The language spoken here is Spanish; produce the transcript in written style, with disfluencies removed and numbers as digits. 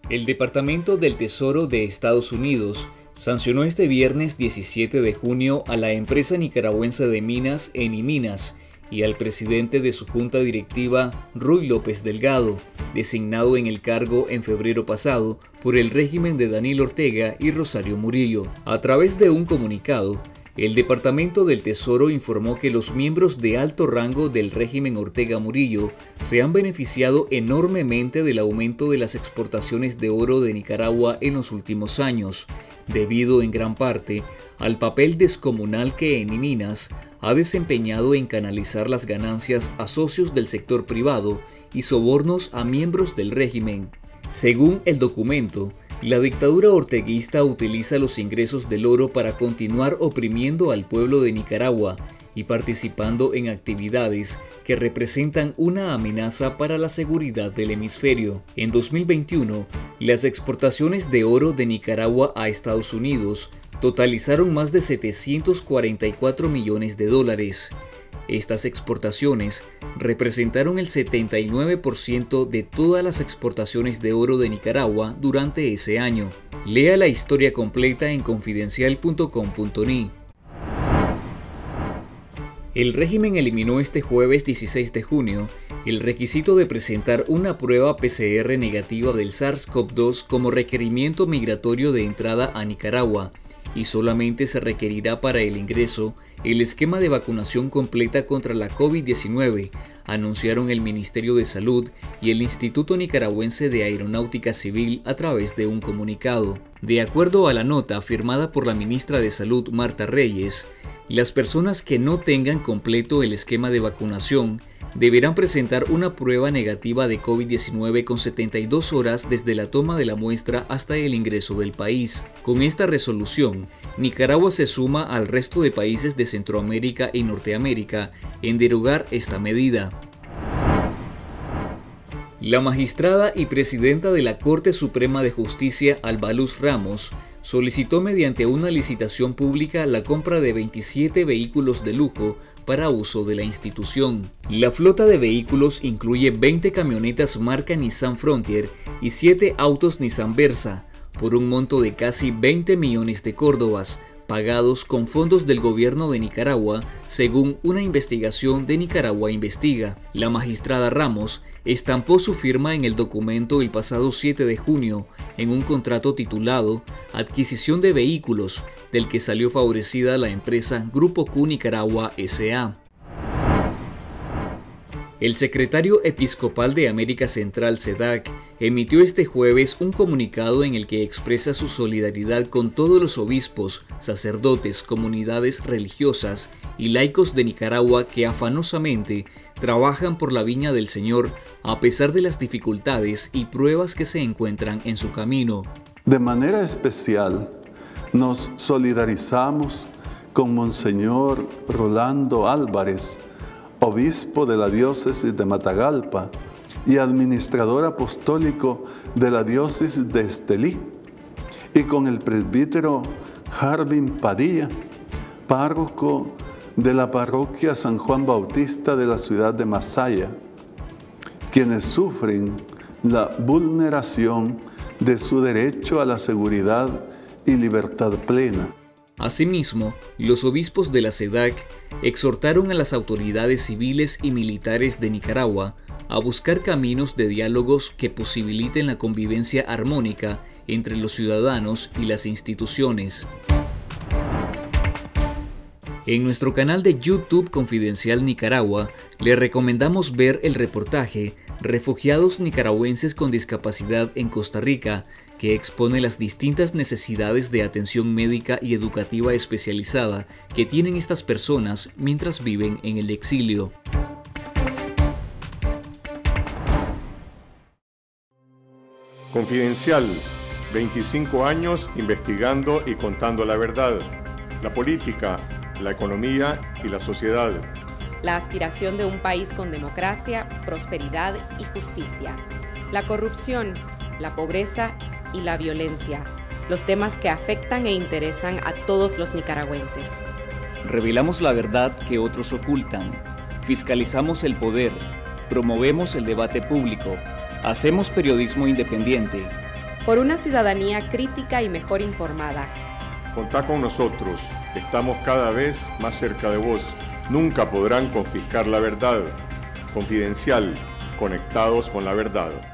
El Departamento del Tesoro de Estados Unidos sancionó este viernes 17 de junio a la empresa nicaragüense de minas Eniminas y al presidente de su junta directiva, Ruy López Delgado, designado en el cargo en febrero pasado por el régimen de Daniel Ortega y Rosario Murillo. A través de un comunicado, el Departamento del Tesoro informó que los miembros de alto rango del régimen Ortega Murillo se han beneficiado enormemente del aumento de las exportaciones de oro de Nicaragua en los últimos años, debido en gran parte al papel descomunal que Eniminas ha desempeñado en canalizar las ganancias a socios del sector privado y sobornos a miembros del régimen. Según el documento, la dictadura orteguista utiliza los ingresos del oro para continuar oprimiendo al pueblo de Nicaragua y participando en actividades que representan una amenaza para la seguridad del hemisferio. En 2021, las exportaciones de oro de Nicaragua a Estados Unidos totalizaron más de 744 millones de dólares. Estas exportaciones representaron el 79% de todas las exportaciones de oro de Nicaragua durante ese año. Lea la historia completa en confidencial.com.ni. El régimen eliminó este jueves 16 de junio el requisito de presentar una prueba PCR negativa del SARS-CoV-2 como requerimiento migratorio de entrada a Nicaragua, y solamente se requerirá para el ingreso el esquema de vacunación completa contra la COVID-19, anunciaron el Ministerio de Salud y el Instituto Nicaragüense de Aeronáutica Civil a través de un comunicado. De acuerdo a la nota firmada por la ministra de Salud, Marta Reyes, las personas que no tengan completo el esquema de vacunación deberán presentar una prueba negativa de COVID-19 con 72 horas desde la toma de la muestra hasta el ingreso del país. Con esta resolución, Nicaragua se suma al resto de países de Centroamérica y Norteamérica en derogar esta medida. La magistrada y presidenta de la Corte Suprema de Justicia, Alba Luz Ramos, solicitó mediante una licitación pública la compra de 27 vehículos de lujo para uso de la institución. La flota de vehículos incluye 20 camionetas marca Nissan Frontier y 7 autos Nissan Versa, por un monto de casi 20 millones de córdobas, pagados con fondos del gobierno de Nicaragua, según una investigación de Nicaragua Investiga. La magistrada Ramos estampó su firma en el documento el pasado 7 de junio en un contrato titulado Adquisición de Vehículos, del que salió favorecida la empresa Grupo Q Nicaragua S.A. El secretario episcopal de América Central, SEDAC, emitió este jueves un comunicado en el que expresa su solidaridad con todos los obispos, sacerdotes, comunidades religiosas y laicos de Nicaragua que afanosamente trabajan por la viña del Señor a pesar de las dificultades y pruebas que se encuentran en su camino. De manera especial, nos solidarizamos con Monseñor Rolando Álvarez, obispo de la diócesis de Matagalpa y administrador apostólico de la diócesis de Estelí, y con el presbítero Jarvin Padilla, párroco de la parroquia San Juan Bautista de la ciudad de Masaya, quienes sufren la vulneración de su derecho a la seguridad y libertad plena. Asimismo, los obispos de la SEDAC exhortaron a las autoridades civiles y militares de Nicaragua a buscar caminos de diálogos que posibiliten la convivencia armónica entre los ciudadanos y las instituciones. En nuestro canal de YouTube Confidencial Nicaragua, le recomendamos ver el reportaje Refugiados nicaragüenses con discapacidad en Costa Rica, que expone las distintas necesidades de atención médica y educativa especializada que tienen estas personas mientras viven en el exilio. Confidencial, 25 años investigando y contando la verdad, la política, la economía y la sociedad. La aspiración de un país con democracia, prosperidad y justicia. La corrupción, la pobreza y la violencia. Los temas que afectan e interesan a todos los nicaragüenses. Revelamos la verdad que otros ocultan. Fiscalizamos el poder. Promovemos el debate público. Hacemos periodismo independiente. por una ciudadanía crítica y mejor informada. Contá con nosotros, estamos cada vez más cerca de vos. Nunca podrán confiscar la verdad. Confidencial, conectados con la verdad.